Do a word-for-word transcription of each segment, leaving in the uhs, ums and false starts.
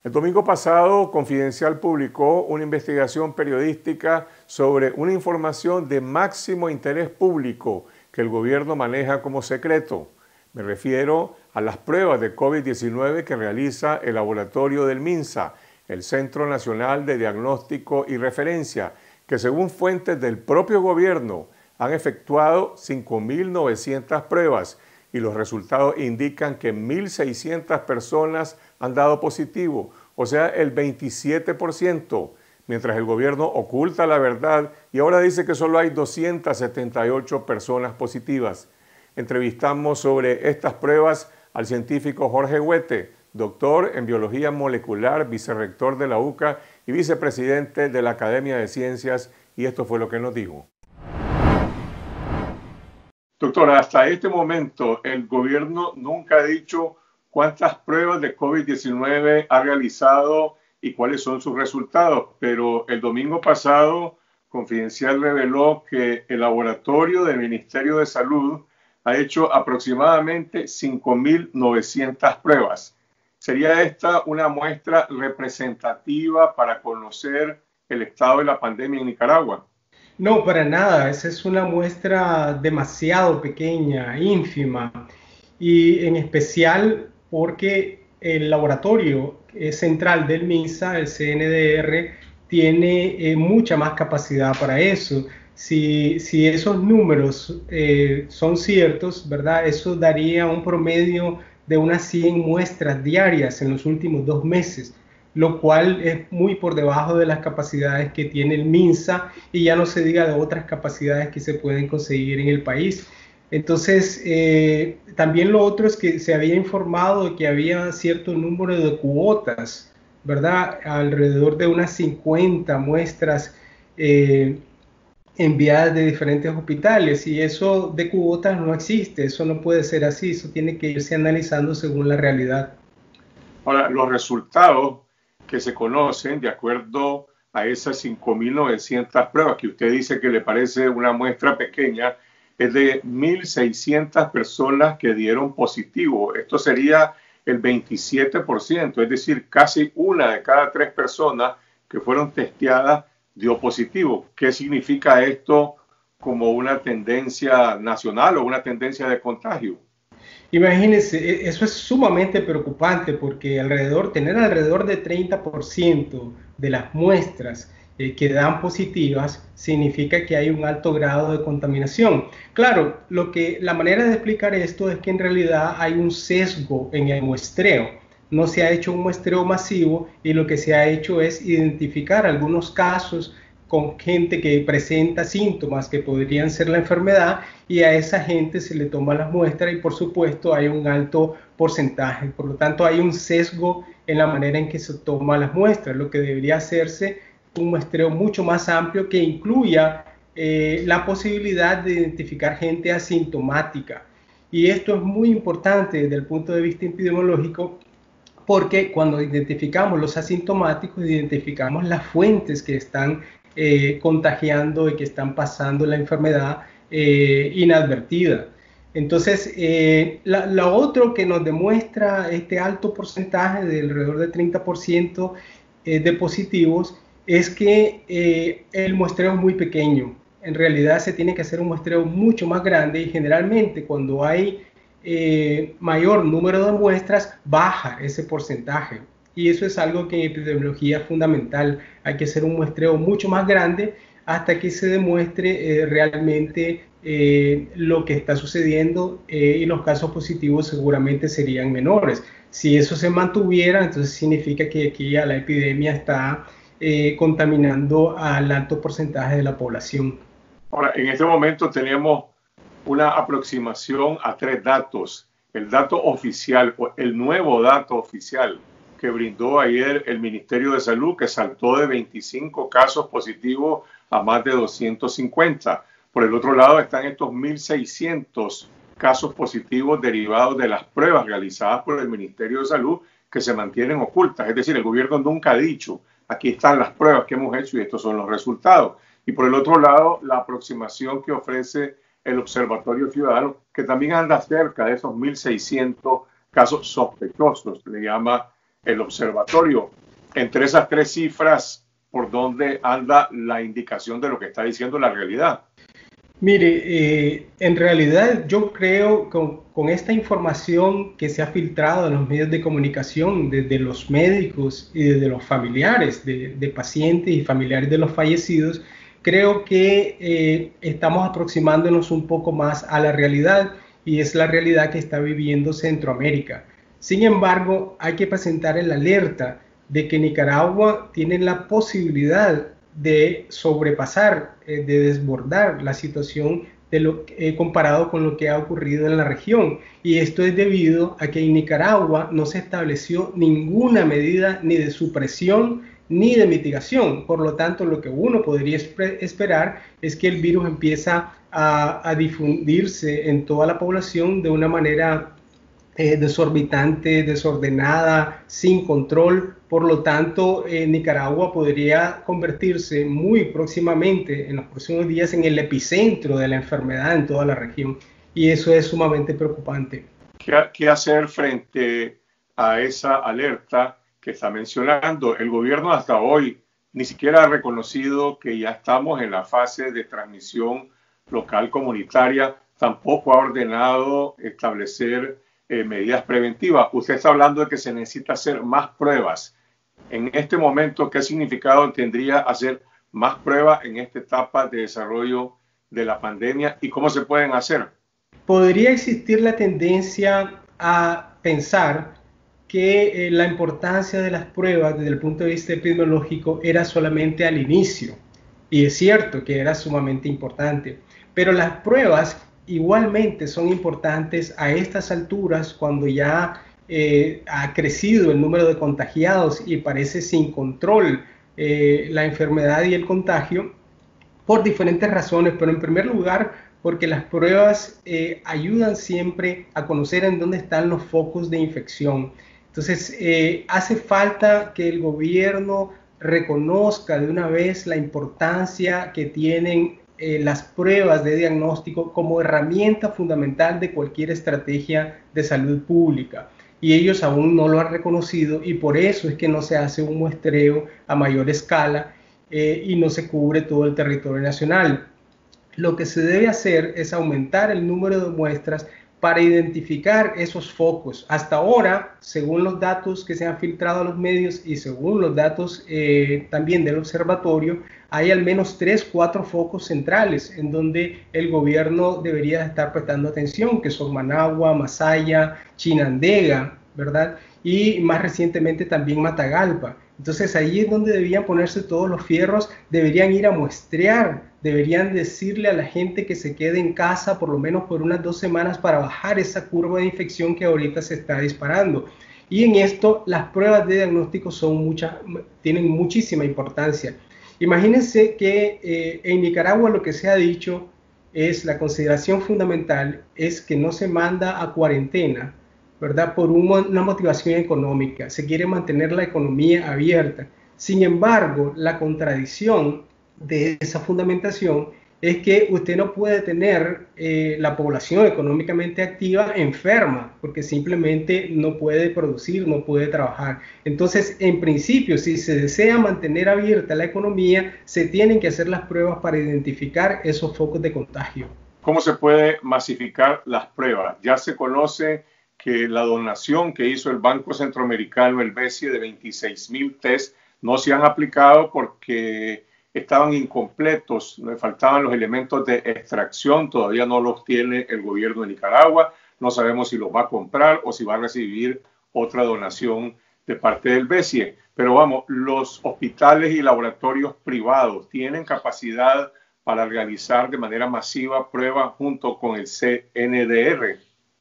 El domingo pasado, Confidencial publicó una investigación periodística sobre una información de máximo interés público que el gobierno maneja como secreto. Me refiero a las pruebas de COVID diecinueve que realiza el laboratorio del MINSA, el Centro Nacional de Diagnóstico y Referencia, que según fuentes del propio gobierno han efectuado cinco mil novecientas pruebas y los resultados indican que mil seiscientas personas han dado positivo, o sea, el veintisiete por ciento, mientras el gobierno oculta la verdad y ahora dice que solo hay doscientas setenta y ocho personas positivas. Entrevistamos sobre estas pruebas al científico Jorge Huete, doctor en biología molecular, vicerrector de la U C A y vicepresidente de la Academia de Ciencias, y esto fue lo que nos dijo. Doctor, hasta este momento el gobierno nunca ha dicho cuántas pruebas de COVID diecinueve ha realizado y cuáles son sus resultados, pero el domingo pasado Confidencial reveló que el laboratorio del Ministerio de Salud ha hecho aproximadamente cinco mil novecientas pruebas. ¿Sería esta una muestra representativa para conocer el estado de la pandemia en Nicaragua? No, para nada. Esa es una muestra demasiado pequeña, ínfima, y en especial porque el laboratorio central del MINSA, el C N D R, tiene eh, mucha más capacidad para eso. Si, si esos números eh, son ciertos, ¿verdad? Eso daría un promedio de unas cien muestras diarias en los últimos dos meses, lo cual es muy por debajo de las capacidades que tiene el MINSA y ya no se diga de otras capacidades que se pueden conseguir en el país. Entonces, eh, también lo otro es que se había informado de que había cierto número de cuotas, ¿verdad? Alrededor de unas cincuenta muestras eh, enviadas de diferentes hospitales, y eso de cuotas no existe, eso no puede ser así, eso tiene que irse analizando según la realidad. Ahora, los resultados que se conocen de acuerdo a esas cinco mil novecientas pruebas que usted dice que le parece una muestra pequeña, es de mil seiscientas personas que dieron positivo. Esto sería el veintisiete por ciento, es decir, casi una de cada tres personas que fueron testeadas dio positivo. ¿Qué significa esto como una tendencia nacional o una tendencia de contagio? Imagínense, eso es sumamente preocupante porque alrededor, tener alrededor de treinta por ciento de las muestras eh, que dan positivas significa que hay un alto grado de contaminación. Claro, lo que, la manera de explicar esto es que en realidad hay un sesgo en el muestreo. No se ha hecho un muestreo masivo y lo que se ha hecho es identificar algunos casos con gente que presenta síntomas que podrían ser la enfermedad, y a esa gente se le toma las muestras y por supuesto hay un alto porcentaje. Por lo tanto, hay un sesgo en la manera en que se toman las muestras. Lo que debería hacerse un muestreo mucho más amplio que incluya eh, la posibilidad de identificar gente asintomática. Y esto es muy importante desde el punto de vista epidemiológico, porque cuando identificamos los asintomáticos, identificamos las fuentes que están eh, contagiando y que están pasando la enfermedad eh, inadvertida. Entonces, eh, la, lo otro que nos demuestra este alto porcentaje de alrededor del treinta por ciento eh, de positivos es que eh, el muestreo es muy pequeño. En realidad se tiene que hacer un muestreo mucho más grande, y generalmente cuando hay eh, mayor número de muestras baja ese porcentaje, y eso es algo que en epidemiología es fundamental. Hay que hacer un muestreo mucho más grande hasta que se demuestre eh, realmente eh, lo que está sucediendo, eh, y los casos positivos seguramente serían menores. Si eso se mantuviera, entonces significa que aquí ya la epidemia está eh, contaminando al alto porcentaje de la población. Ahora, en este momento tenemos una aproximación a tres datos. El dato oficial, o el nuevo dato oficial que brindó ayer el Ministerio de Salud, que saltó de veinticinco casos positivos a más de doscientos cincuenta. Por el otro lado están estos mil seiscientos casos positivos derivados de las pruebas realizadas por el Ministerio de Salud que se mantienen ocultas. Es decir, el gobierno nunca ha dicho, aquí están las pruebas que hemos hecho y estos son los resultados. Y por el otro lado, la aproximación que ofrece el Observatorio Ciudadano, que también anda cerca de esos mil seiscientos casos sospechosos, le llama el observatorio. Entre esas tres cifras, ¿por dónde anda la indicación de lo que está diciendo la realidad? Mire, eh, en realidad yo creo que con, con esta información que se ha filtrado en los medios de comunicación, desde los médicos y desde los familiares de, de pacientes y familiares de los fallecidos, creo que eh, estamos aproximándonos un poco más a la realidad, y es la realidad que está viviendo Centroamérica. Sin embargo, hay que presentar el alerta de que Nicaragua tiene la posibilidad de sobrepasar, eh, de desbordar la situación de lo, eh, comparado con lo que ha ocurrido en la región. Y esto es debido a que en Nicaragua no se estableció ninguna medida ni de supresión ni de mitigación. Por lo tanto, lo que uno podría esperar es que el virus empieza a, a difundirse en toda la población de una manera Eh, desorbitante, desordenada, sin control. Por lo tanto, eh, Nicaragua podría convertirse muy próximamente, en los próximos días, en el epicentro de la enfermedad en toda la región. Y eso es sumamente preocupante. ¿Qué, qué hacer frente a esa alerta que está mencionando? El gobierno hasta hoy ni siquiera ha reconocido que ya estamos en la fase de transmisión local comunitaria, tampoco ha ordenado establecer Eh, medidas preventivas. Usted está hablando de que se necesita hacer más pruebas. En este momento, ¿qué significado tendría hacer más pruebas en esta etapa de desarrollo de la pandemia y cómo se pueden hacer? Podría existir la tendencia a pensar que eh, la importancia de las pruebas desde el punto de vista epidemiológico era solamente al inicio. Y es cierto que era sumamente importante, pero las pruebas igualmente son importantes a estas alturas, cuando ya eh, ha crecido el número de contagiados y parece sin control eh, la enfermedad y el contagio, por diferentes razones, pero en primer lugar porque las pruebas eh, ayudan siempre a conocer en dónde están los focos de infección. Entonces eh, hace falta que el gobierno reconozca de una vez la importancia que tienen Eh, las pruebas de diagnóstico como herramienta fundamental de cualquier estrategia de salud pública. Y ellos aún no lo han reconocido, y por eso es que no se hace un muestreo a mayor escala eh, y no se cubre todo el territorio nacional. Lo que se debe hacer es aumentar el número de muestras para identificar esos focos. Hasta ahora, según los datos que se han filtrado a los medios y según los datos eh, también del observatorio, hay al menos tres, cuatro focos centrales en donde el gobierno debería estar prestando atención, que son Managua, Masaya, Chinandega, ¿verdad? Y más recientemente también Matagalpa. Entonces ahí es donde debían ponerse todos los fierros, deberían ir a muestrear, deberían decirle a la gente que se quede en casa por lo menos por unas dos semanas para bajar esa curva de infección que ahorita se está disparando. Y en esto las pruebas de diagnóstico son muchas, tienen muchísima importancia. Imagínense que eh, en Nicaragua lo que se ha dicho es, la consideración fundamental es que no se manda a cuarentena, ¿verdad? Por una motivación económica. Se quiere mantener la economía abierta. Sin embargo, la contradicción de esa fundamentación es que usted no puede tener eh, la población económicamente activa enferma, porque simplemente no puede producir, no puede trabajar. Entonces, en principio, si se desea mantener abierta la economía, se tienen que hacer las pruebas para identificar esos focos de contagio. ¿Cómo se puede masificar las pruebas? Ya se conoce que la donación que hizo el Banco Centroamericano, el BESIE, de veintiséis mil test, no se han aplicado porque estaban incompletos, le faltaban los elementos de extracción, todavía no los tiene el gobierno de Nicaragua, no sabemos si los va a comprar o si va a recibir otra donación de parte del BESIE. Pero vamos, los hospitales y laboratorios privados tienen capacidad para realizar de manera masiva pruebas junto con el C N D R.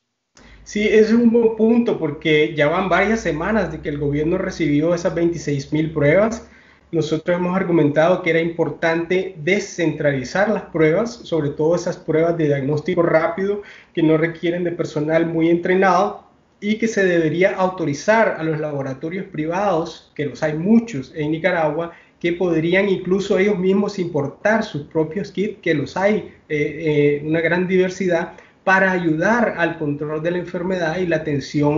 Sí, ese es un buen punto, porque ya van varias semanas de que el gobierno recibió esas veintiséis mil pruebas. Nosotros hemos argumentado que era importante descentralizar las pruebas, sobre todo esas pruebas de diagnóstico rápido que no requieren de personal muy entrenado, y que se debería autorizar a los laboratorios privados, que los hay muchos en Nicaragua, que podrían incluso ellos mismos importar sus propios kits, que los hay eh, eh, una gran diversidad, para ayudar al control de la enfermedad y la atención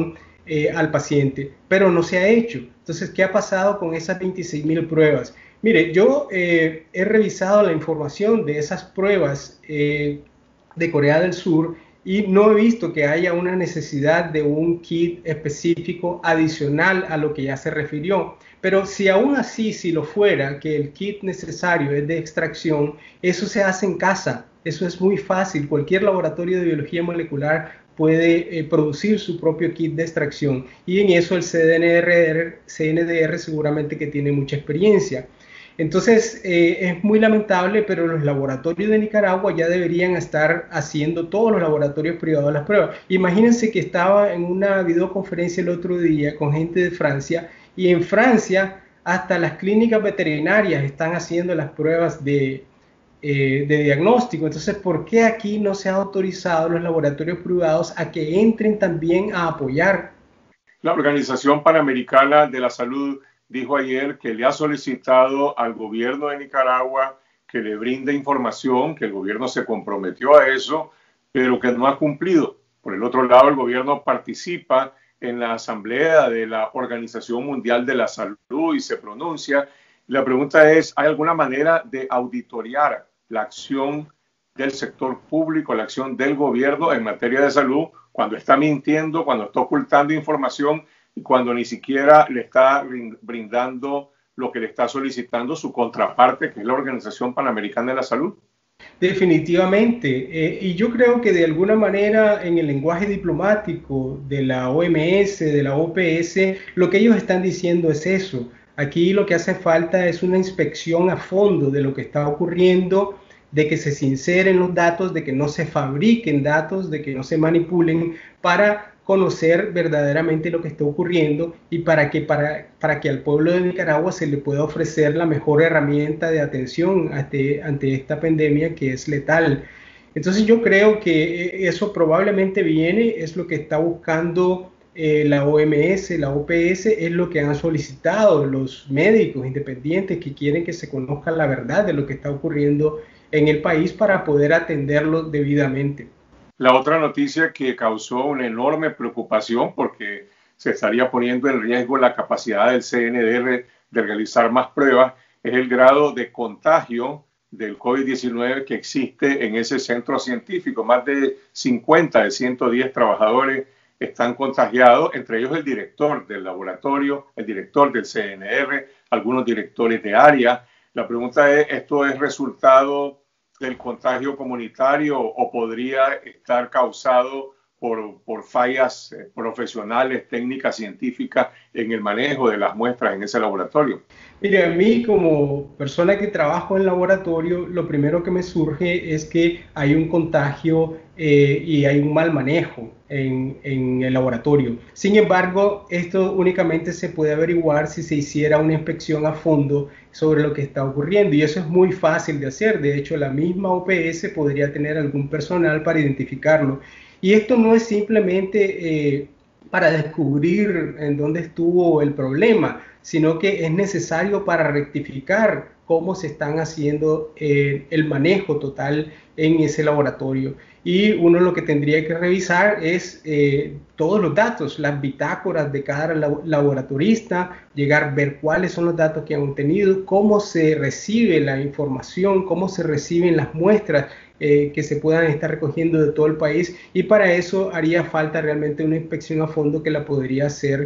eh, al paciente, pero no se ha hecho. Entonces, ¿qué ha pasado con esas veintiséis mil pruebas? Mire, yo eh, he revisado la información de esas pruebas eh, de Corea del Sur y no he visto que haya una necesidad de un kit específico adicional a lo que ya se refirió. Pero si aún así, si lo fuera, que el kit necesario es de extracción, eso se hace en casa. Eso es muy fácil. Cualquier laboratorio de biología molecular puede eh, producir su propio kit de extracción. Y en eso el C N D R, C N D R seguramente que tiene mucha experiencia. Entonces, eh, es muy lamentable, pero los laboratorios de Nicaragua ya deberían estar haciendo, todos los laboratorios privados, las pruebas. Imagínense que estaba en una videoconferencia el otro día con gente de Francia, y en Francia hasta las clínicas veterinarias están haciendo las pruebas de, eh, de diagnóstico. Entonces, ¿por qué aquí no se ha autorizado a los laboratorios privados a que entren también a apoyar? La Organización Panamericana de la Salud dijo ayer que le ha solicitado al gobierno de Nicaragua que le brinde información, que el gobierno se comprometió a eso, pero que no ha cumplido. Por el otro lado, el gobierno participa en la asamblea de la Organización Mundial de la Salud y se pronuncia. La pregunta es, ¿hay alguna manera de auditorear la acción del sector público, la acción del gobierno en materia de salud, cuando está mintiendo, cuando está ocultando información y cuando ni siquiera le está brindando lo que le está solicitando su contraparte, que es la Organización Panamericana de la Salud? Definitivamente, eh, y yo creo que de alguna manera en el lenguaje diplomático de la O M S, de la O P S, lo que ellos están diciendo es eso. Aquí lo que hace falta es una inspección a fondo de lo que está ocurriendo, de que se sinceren los datos, de que no se fabriquen datos, de que no se manipulen para conocer verdaderamente lo que está ocurriendo y para que, para, para que al pueblo de Nicaragua se le pueda ofrecer la mejor herramienta de atención ante, ante esta pandemia que es letal. Entonces yo creo que eso probablemente viene, es lo que está buscando eh, la O M S, la O P S, es lo que han solicitado los médicos independientes que quieren que se conozca la verdad de lo que está ocurriendo en el país para poder atenderlo debidamente. La otra noticia que causó una enorme preocupación porque se estaría poniendo en riesgo la capacidad del C N D R de realizar más pruebas es el grado de contagio del COVID diecinueve que existe en ese centro científico. Más de cincuenta de ciento diez trabajadores están contagiados, entre ellos el director del laboratorio, el director del C N R, algunos directores de área. La pregunta es, ¿esto es resultado del contagio comunitario o podría estar causado por, por fallas profesionales, técnicas, científicas en el manejo de las muestras en ese laboratorio? Mire, a mí como persona que trabajo en laboratorio, lo primero que me surge es que hay un contagio eh, y hay un mal manejo en, en el laboratorio. Sin embargo, esto únicamente se puede averiguar si se hiciera una inspección a fondo sobre lo que está ocurriendo, y eso es muy fácil de hacer. De hecho, la misma O P S podría tener algún personal para identificarlo. Y esto no es simplemente eh, para descubrir en dónde estuvo el problema, sino que es necesario para rectificar cómo se están haciendo eh, el manejo total en ese laboratorio. Y uno lo que tendría que revisar es eh, todos los datos, las bitácoras de cada laboratorista, llegar a ver cuáles son los datos que han obtenido, cómo se recibe la información, cómo se reciben las muestras eh, que se puedan estar recogiendo de todo el país, y para eso haría falta realmente una inspección a fondo que la podría hacer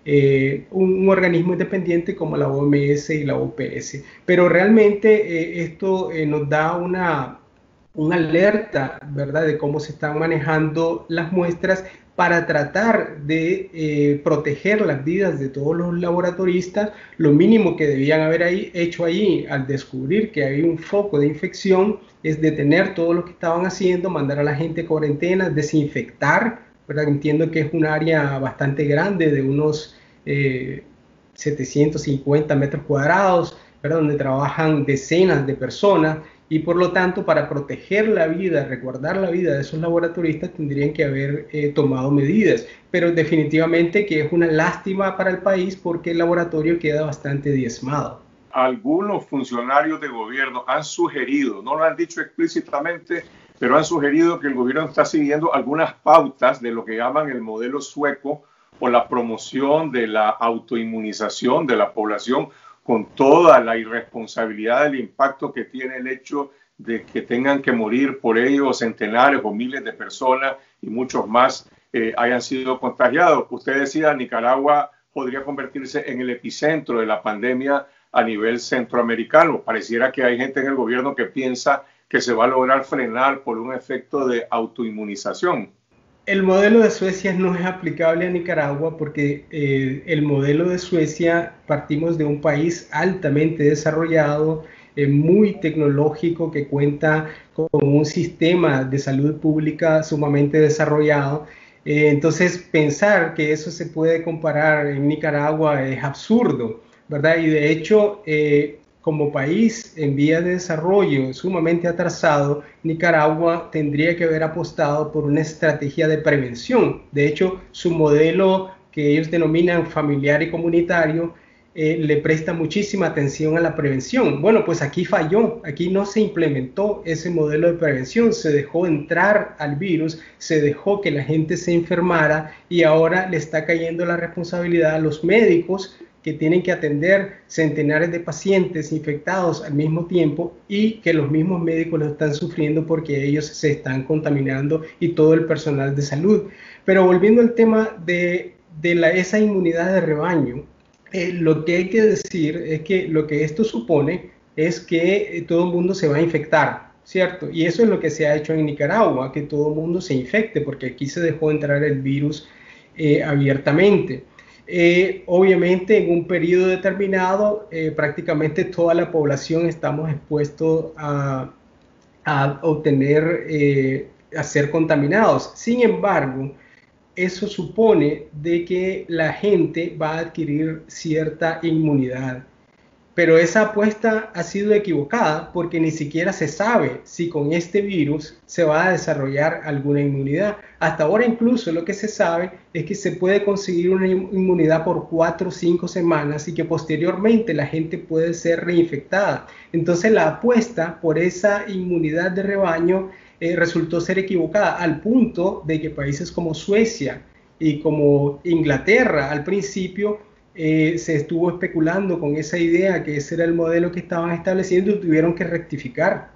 Eh, un, un organismo independiente como la O M S y la O P S. Pero realmente eh, esto eh, nos da una, una alerta, ¿verdad?, de cómo se están manejando las muestras para tratar de eh, proteger las vidas de todos los laboratoristas. Lo mínimo que debían haber ahí, hecho ahí al descubrir que había un foco de infección es detener todo lo que estaban haciendo, mandar a la gente a cuarentena, desinfectar, ¿verdad? Entiendo que es un área bastante grande, de unos eh, setecientos cincuenta metros cuadrados, ¿verdad?, donde trabajan decenas de personas, y por lo tanto, para proteger la vida, resguardar la vida de esos laboratoristas, tendrían que haber eh, tomado medidas. Pero definitivamente que es una lástima para el país porque el laboratorio queda bastante diezmado. Algunos funcionarios de gobierno han sugerido, no lo han dicho explícitamente, pero han sugerido que el gobierno está siguiendo algunas pautas de lo que llaman el modelo sueco por la promoción de la autoinmunización de la población, con toda la irresponsabilidad del impacto que tiene el hecho de que tengan que morir por ello centenares o miles de personas y muchos más eh, hayan sido contagiados. Usted decía, Nicaragua podría convertirse en el epicentro de la pandemia a nivel centroamericano. Pareciera que hay gente en el gobierno que piensa que se va a lograr frenar por un efecto de autoinmunización. El modelo de Suecia no es aplicable a Nicaragua porque eh, el modelo de Suecia partimos de un país altamente desarrollado, eh, muy tecnológico, que cuenta con un sistema de salud pública sumamente desarrollado. Eh, entonces, pensar que eso se puede comparar en Nicaragua es absurdo, ¿verdad? Y de hecho, eh, como país en vías de desarrollo sumamente atrasado, Nicaragua tendría que haber apostado por una estrategia de prevención. De hecho, su modelo que ellos denominan familiar y comunitario eh, le presta muchísima atención a la prevención. Bueno, pues aquí falló, aquí no se implementó ese modelo de prevención, se dejó entrar al virus, se dejó que la gente se enfermara y ahora le está cayendo la responsabilidad a los médicos que tienen que atender centenares de pacientes infectados al mismo tiempo y que los mismos médicos lo están sufriendo porque ellos se están contaminando y todo el personal de salud. Pero volviendo al tema de, de la, esa inmunidad de rebaño, eh, lo que hay que decir es que lo que esto supone es que eh, todo el mundo se va a infectar, ¿cierto? Y eso es lo que se ha hecho en Nicaragua, que todo el mundo se infecte, porque aquí se dejó entrar el virus eh, abiertamente. Eh, obviamente en un periodo determinado eh, prácticamente toda la población estamos expuestos a, a obtener, eh, a ser contaminados. Sin embargo, eso supone de que la gente va a adquirir cierta inmunidad. Pero esa apuesta ha sido equivocada porque ni siquiera se sabe si con este virus se va a desarrollar alguna inmunidad. Hasta ahora incluso lo que se sabe es que se puede conseguir una inmunidad por cuatro o cinco semanas y que posteriormente la gente puede ser reinfectada. Entonces la apuesta por esa inmunidad de rebaño eh, resultó ser equivocada al punto de que países como Suecia y como Inglaterra al principio Eh, se estuvo especulando con esa idea que ese era el modelo que estaban estableciendo y tuvieron que rectificar.